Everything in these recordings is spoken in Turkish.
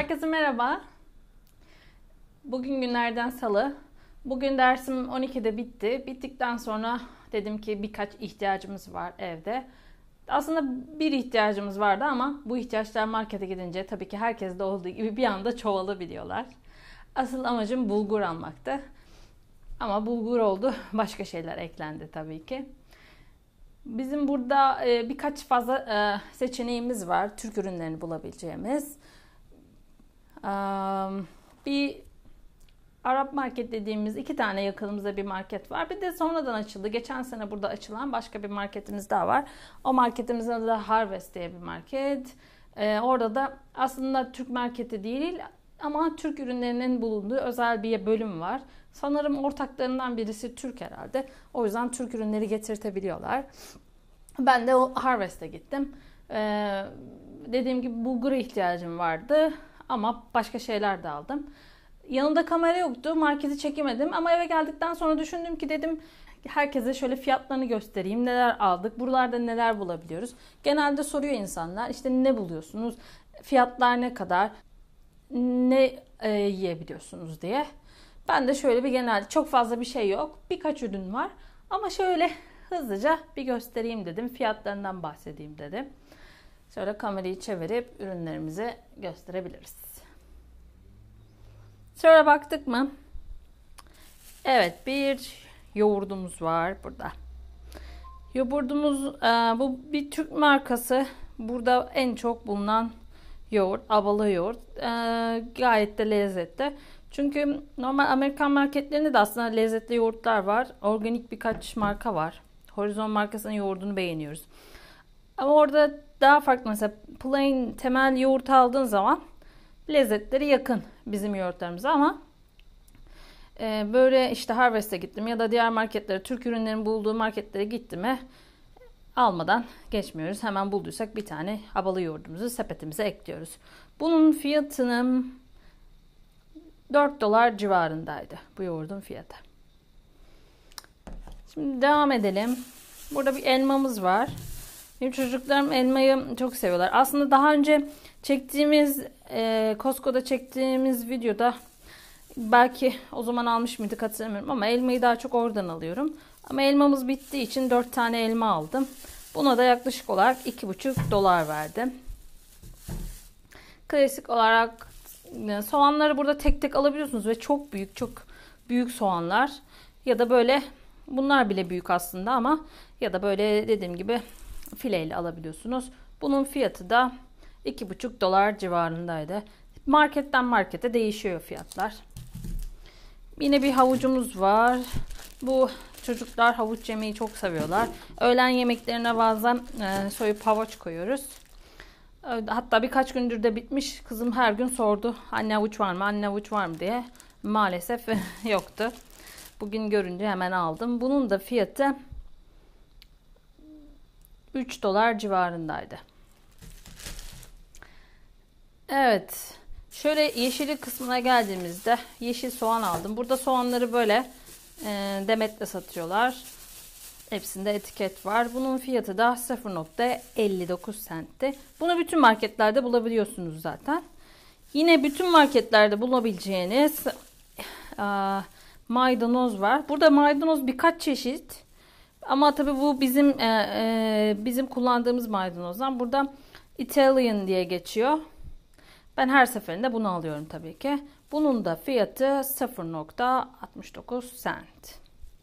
Herkese merhaba. Bugün günlerden salı. Bugün dersim 12'de bitti. Bittikten sonra dedim ki birkaç ihtiyacımız var evde. Aslında bir ihtiyacımız vardı ama bu ihtiyaçlar markete gidince tabii ki herkeste olduğu gibi bir anda çoğalabiliyorlar. Asıl amacım bulgur almaktı. Ama bulgur oldu. Başka şeyler eklendi tabii ki. Bizim burada birkaç fazla seçeneğimiz var. Türk ürünlerini bulabileceğimiz. Bir Arap market dediğimiz iki tane yakınımızda bir market var. Bir de sonradan açıldı. Geçen sene burada açılan başka bir marketimiz daha var. O marketimizin adı da Harvest diye bir market. Orada da aslında Türk marketi değil ama Türk ürünlerinin bulunduğu özel bir bölüm var. Sanırım ortaklarından birisi Türk herhalde. O yüzden Türk ürünleri getirtebiliyorlar. Ben de o Harvest'e gittim. Dediğim gibi bulgura ihtiyacım vardı. Ama başka şeyler de aldım. Yanımda kamera yoktu. Marketi çekemedim. Ama eve geldikten sonra düşündüm ki dedim herkese şöyle fiyatlarını göstereyim. Neler aldık? Buralarda neler bulabiliyoruz? Genelde soruyor insanlar. İşte ne buluyorsunuz? Fiyatlar ne kadar? Ne yiyebiliyorsunuz diye. Ben de şöyle bir genel çok fazla bir şey yok. Birkaç ürün var. Ama şöyle hızlıca bir göstereyim dedim. Fiyatlarından bahsedeyim dedim. Şöyle kamerayı çevirip ürünlerimizi gösterebiliriz. Şöyle baktık mı? Evet, bir yoğurdumuz var burada. Yoğurdumuz bu bir Türk markası. Burada en çok bulunan yoğurt, Abalı yoğurt. Gayet de lezzetli. Çünkü normal Amerikan marketlerinde de aslında lezzetli yoğurtlar var. Organik birkaç marka var. Horizon markasının yoğurdunu beğeniyoruz. Ama orada daha farklı, mesela plain temel yoğurt aldığın zaman lezzetleri yakın bizim yoğurtlarımıza ama böyle işte Harvest'e gittim ya da diğer marketlere, Türk ürünlerin bulduğu marketlere gittim mi almadan geçmiyoruz. Hemen bulduysak bir tane Abalı yoğurdumuzu sepetimize ekliyoruz. Bunun fiyatının $4 civarındaydı bu yoğurdun fiyatı. Şimdi devam edelim. Burada bir elmamız var. Benim çocuklarım elmayı çok seviyorlar. Aslında daha önce çektiğimiz, Costco'da çektiğimiz videoda belki o zaman almış mıydık hatırlamıyorum ama elmayı daha çok oradan alıyorum. Ama elmamız bittiği için 4 tane elma aldım. Buna da yaklaşık olarak $2,5 verdim. Klasik olarak soğanları burada tek tek alabiliyorsunuz ve çok büyük soğanlar ya da böyle bunlar bile büyük aslında ama ya da böyle dediğim gibi fileyle alabiliyorsunuz. Bunun fiyatı da $2,5 civarındaydı. Marketten markete değişiyor fiyatlar. Yine bir havucumuz var. Bu çocuklar havuç yemeyi çok seviyorlar. Öğlen yemeklerine bazen soyup havuç koyuyoruz. Hatta birkaç gündür de bitmiş. Kızım her gün sordu. Anne havuç var mı? Anne havuç var mı diye. Maalesef yoktu. Bugün görünce hemen aldım. Bunun da fiyatı $3 civarındaydı. Evet. Şöyle yeşili kısmına geldiğimizde yeşil soğan aldım. Burada soğanları böyle demetle satıyorlar. Hepsinde etiket var. Bunun fiyatı da 0,59 centti. Bunu bütün marketlerde bulabiliyorsunuz zaten. Yine bütün marketlerde bulabileceğiniz maydanoz var. Burada maydanoz birkaç çeşit. Ama tabii bu bizim kullandığımız maydanozdan. Burada Italian diye geçiyor. Ben her seferinde bunu alıyorum tabii ki. Bunun da fiyatı 0,69 cent.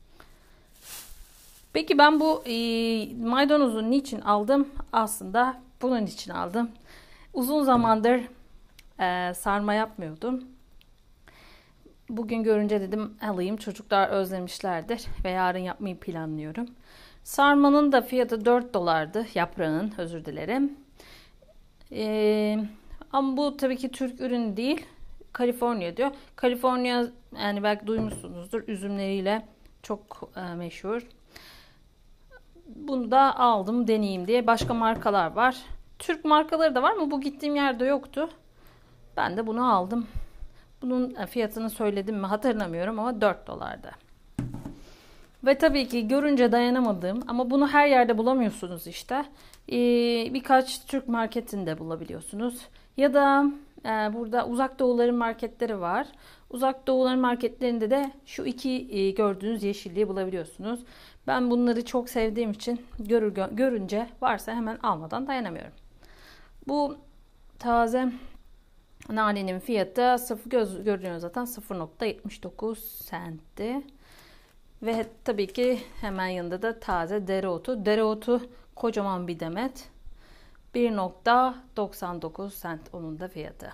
Peki ben bu maydanozu niçin aldım? Aslında bunun için aldım. Uzun zamandır sarma yapmıyordum. Bugün görünce dedim alayım. Çocuklar özlemişlerdir ve yarın yapmayı planlıyorum. Sarmanın da fiyatı $4'dı. Yaprağın, özür dilerim. Ama bu tabii ki Türk ürünü değil. Kaliforniya diyor. Kaliforniya, yani belki duymuşsunuzdur, üzümleriyle çok meşhur. Bunu da aldım deneyeyim diye. Başka markalar var. Türk markaları da var ama bu gittiğim yerde yoktu. Ben de bunu aldım. Bunun fiyatını söyledim mi hatırlamıyorum ama $4'dı. Ve tabii ki görünce dayanamadım ama bunu her yerde bulamıyorsunuz işte. Birkaç Türk marketinde bulabiliyorsunuz. Ya da Burada Uzak Doğuların marketleri var. Uzak Doğuların marketlerinde de şu iki gördüğünüz yeşilliği bulabiliyorsunuz. Ben bunları çok sevdiğim için görünce varsa hemen almadan dayanamıyorum. Bu taze nanenin fiyatı görünüyor zaten 0,79 centti. Ve tabii ki hemen yanında da taze dereotu. Dereotu kocaman bir demet. 1,99 cent onun da fiyatı.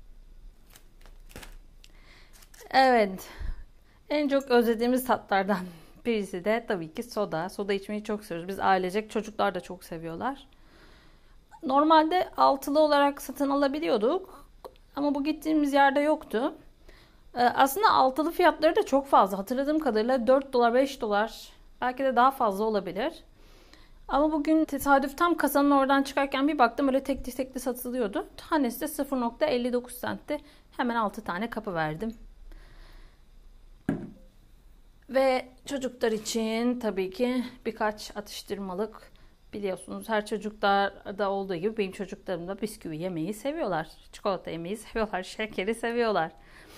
Evet. En çok özlediğimiz tatlardan birisi de tabii ki soda. Soda içmeyi çok seviyoruz. Biz ailecek, çocuklar da çok seviyorlar. Normalde altılı olarak satın alabiliyorduk. Ama bu gittiğimiz yerde yoktu. Aslında altılı fiyatları da çok fazla. Hatırladığım kadarıyla 4 dolar, 5 dolar, belki de daha fazla olabilir. Ama bugün tesadüf tam kasanın oradan çıkarken bir baktım öyle tekli tekli satılıyordu. Tanesi de 0,59 centti. Hemen 6 tane kapı verdim. Ve çocuklar için tabii ki birkaç atıştırmalık, biliyorsunuz her çocuklarda olduğu gibi benim çocuklarım da bisküvi yemeyi seviyorlar. Çikolata yemeyi seviyorlar. Şekeri seviyorlar.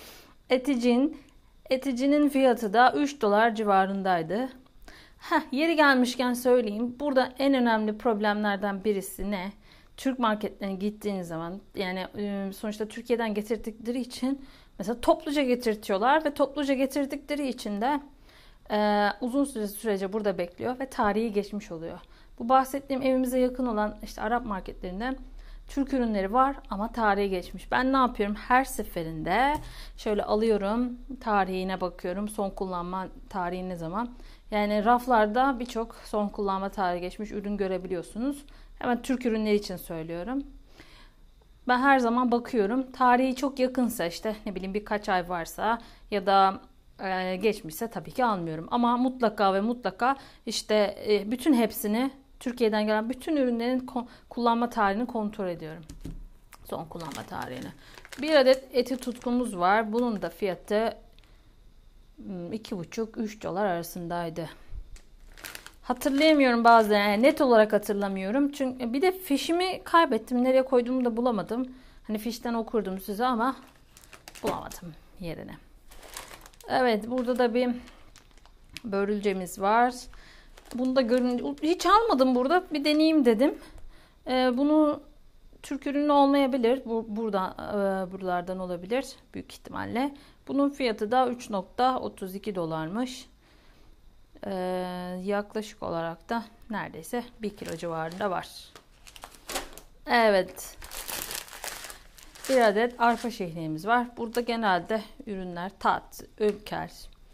Eticinin fiyatı da 3 dolar civarındaydı. Yeri gelmişken söyleyeyim. Burada en önemli problemlerden birisi ne? Türk marketlerine gittiğiniz zaman, yani sonuçta Türkiye'den getirdikleri için mesela topluca getirtiyorlar ve topluca getirdikleri için de uzun sürece burada bekliyor ve tarihi geçmiş oluyor. Bu bahsettiğim evimize yakın olan işte Arap marketlerinde Türk ürünleri var ama tarihi geçmiş. Ben ne yapıyorum? Her seferinde şöyle alıyorum, tarihine bakıyorum. Son kullanma tarihi ne zaman? Yani raflarda birçok son kullanma tarihi geçmiş ürün görebiliyorsunuz. Hemen Türk ürünleri için söylüyorum. Ben her zaman bakıyorum. Tarihi çok yakınsa, işte ne bileyim birkaç ay varsa ya da geçmişse tabii ki almıyorum. Ama mutlaka ve mutlaka işte bütün hepsini, Türkiye'den gelen bütün ürünlerin kullanma tarihini kontrol ediyorum. Son kullanma tarihini. Bir adet eti tutkumuz var. Bunun da fiyatı 2,5-3 dolar arasındaydı. Hatırlayamıyorum bazen. Yani net olarak hatırlamıyorum. Çünkü bir de fişimi kaybettim. Nereye koyduğumu da bulamadım. Hani fişten okurdum size ama bulamadım yerine. Evet, burada da bir börülcemiz var. Bunu da hiç almadım burada. Bir deneyeyim dedim. Bunu Türk ürünü olmayabilir. Buralardan olabilir büyük ihtimalle. Bunun fiyatı da 3,32 dolarmış. Yaklaşık olarak da neredeyse 1 kilo civarında var. Evet. Bir adet arpa şehriyemiz var. Burada genelde ürünler Tat, Ülker,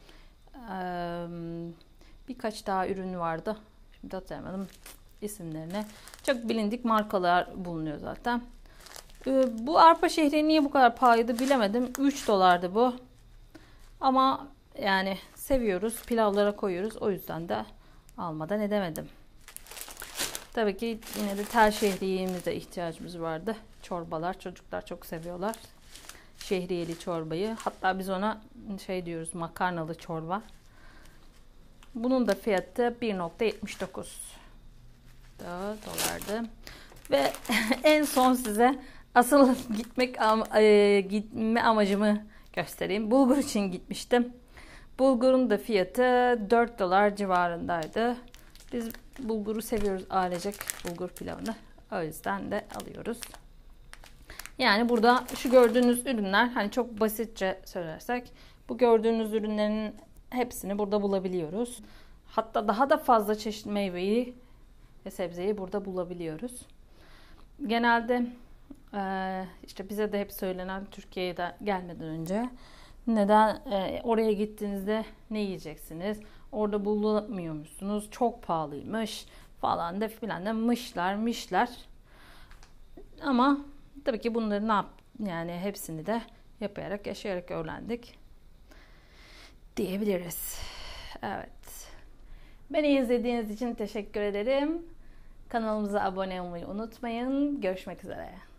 birkaç daha ürün vardı. Şimdi hatırlamadım isimlerini. Çok bilindik markalar bulunuyor zaten. Bu arpa şehriye niye bu kadar pahalıydı bilemedim. 3 dolardı bu. Ama yani seviyoruz. Pilavlara koyuyoruz. O yüzden de almadan edemedim. Tabii ki yine de tel şehriyemize ihtiyacımız vardı. Çorbalar. Çocuklar çok seviyorlar. Şehriyeli çorbayı. Hatta biz ona şey diyoruz, makarnalı çorba. Bunun da fiyatı 1,79 dolardı. Ve en son size asıl gitme amacımı göstereyim. Bulgur için gitmiştim. Bulgurun da fiyatı 4 dolar civarındaydı. Biz bulguru seviyoruz ailecek, bulgur pilavını. O yüzden de alıyoruz. Yani burada şu gördüğünüz ürünler, hani çok basitçe söylersek, bu gördüğünüz ürünlerin hepsini burada bulabiliyoruz. Hatta daha da fazla çeşit meyveyi ve sebzeyi burada bulabiliyoruz. Genelde işte bize de hep söylenen, Türkiye'ye gelmeden önce, neden oraya gittiğinizde ne yiyeceksiniz? Orada bulamıyor musunuz? Çok pahalıymış falan da filan da mışlar. Ama tabii ki bunları yani hepsini de yaparak, yaşayarak öğrendik diyebiliriz. Evet. Beni izlediğiniz için teşekkür ederim. Kanalımıza abone olmayı unutmayın. Görüşmek üzere.